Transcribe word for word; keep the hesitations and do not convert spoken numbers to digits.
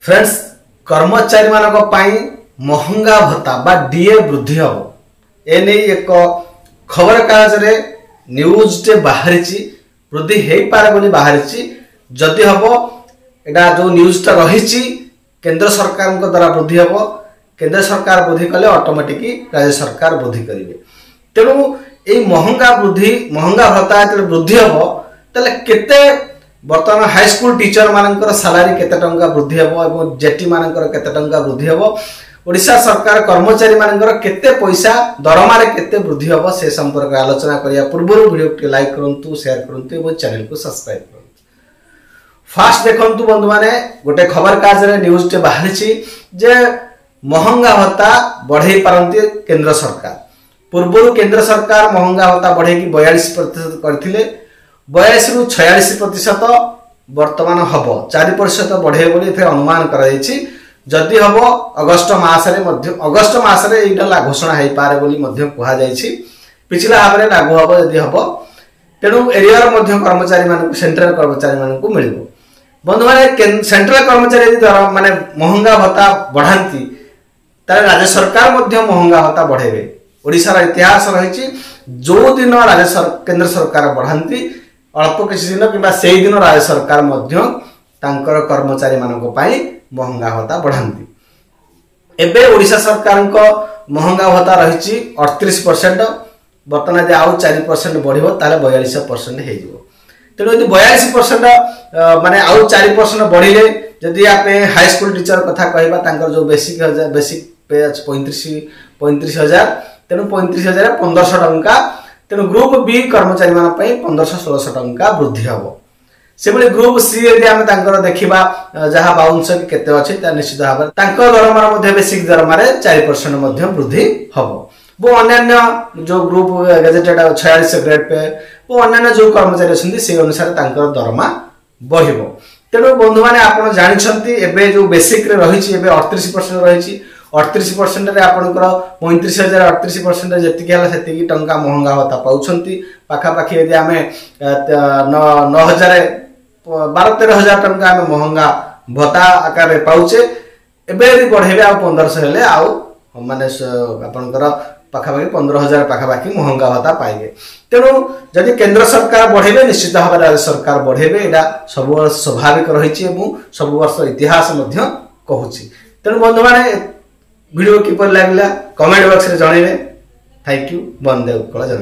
Friends कर्मचारी मानक पाई महंगा भत्ता बा डीए वृद्धि हम एने एक खबर कागज रे न्यूज टे बाहरी वृद्धि हो पारे बोली बाहरी जदि हम एटा जो न्यूज टा रही केंद्र सरकार द्वारा वृद्धि हम केंद्र सरकार वृद्धि कले ऑटोमेटिक राज्य सरकार वृद्धि करेंगे तेणु ये महंगा वृद्धि महंगा भत्ता जो वृद्धि हम तेल केते बर्तमान हाई स्कूल टीचर मानकर सैलरी केते टंका वृद्धि हम और जेटी मानकर केते टंका वृद्धि हम ओडिशा सरकार कर्मचारी मानकर केते पैसा दरमा रे केते वृद्धि हम से संपर्क आलोचना करिया पूर्व वीडियो के लाइक करंतु शेयर करंतु और चैनल को सब्सक्राइब करंतु। फास्ट देखंतु बंधु माने गोटे खबर काज रे न्यूज टे बाहरी जे महंगा भत्ता बढ़ाई पारंती केंद्र सरकार। पूर्व केंद्र सरकार महंगा भत्ता बढ़े की बयालीस प्रतिशत करथिले बयालीस रु छियालीस प्रतिशत वर्तमान हम चार प्रतिशत बढ़े बोली अनुमान कर जदि हम अगस्ट मासरे मध्य अगस्ट मासरे एटा घोषणा हो पारे बोली मध्य कहा जायछि पिछला भाव में लागू हम यदि हम तेणु एरिया मध्य कर्मचारी मान सेंट्रल कर्मचारी मान को मिलिबो। बंधु माने सेंट्रल कर्मचारी यदि माने महंगा भत्ता बढ़ाती तारे राज्य सरकार मध्य महंगा भत्ता बढ़ेबे। ओडिशा रा इतिहास रही जो दिन राज्य सर केंद्र सरकार बढ़ाती अल्प किसी दिन कि से दिन राज्य सरकार मध्य तांकर कर्मचारी मानक पाई महंगा भत्ता बढ़ाती। एबे ओडिशा सरकार को महंगा भत्ता रही अड़तीस परसेंट बर्तमान यदि आउ चार परसेंट बढ़ो ताले बयालीस परसेंट हो तेणु यदि बयालीस परसेंट माने आउ चार परसेंट बढ़िले जदि आप हाई स्कूल टीचर कथा कहबा जो बेसिक हजार बेसिक पे पैंतीस पैंतीस हजार तेणु पैंतीस हजार पंद्रह सौ टंका तेणु ग्रुप बी कर्मचारी मान पंद्रह सौ षोलश टंका वृद्धि हम से ग्रुप सी यदि आम देखा जहाँ बाउंस केते अच्छे निश्चित भाव में दरमा बेसिक दरमा चार परसेंट वृद्धि हम वो अन्य जो ग्रुप गेजेटेड छियालीस ग्रेड पे वो अन्य जो कर्मचारी अच्छे से अनुसार दरमा बढ़ तेणु बंधु मैंने आप जानते एवं जो बेसिक रही अड़तीस परसेंट रही अड़तीस परसेंट आपंकर पैंतीस हजार अड़तीस परसेंट जी टंका महंगा भत्ता पाँच पाखापाखि यदि आम नौ हजार बारह तेरह हजार टंका आम महंगा भत्ता आकार पाचे एवं बढ़े आ पंद्रह सौ हेले आउ माने आपंकर पाखापाखि पंद्रह हजार पाखापाखि महंगा भत्ता पाइबे। तेणु जदि केंद्र सरकार बढ़े निश्चित भाव राज्य सरकार बढ़े यहाँ सब स्वाभाविक रही सब वर्ष इतिहास कहूँ। तेणु बंधु मैंने वीडियो किपर लगला कमेंट बॉक्स रे जणेबे। Thank you. वंदे उत्कल।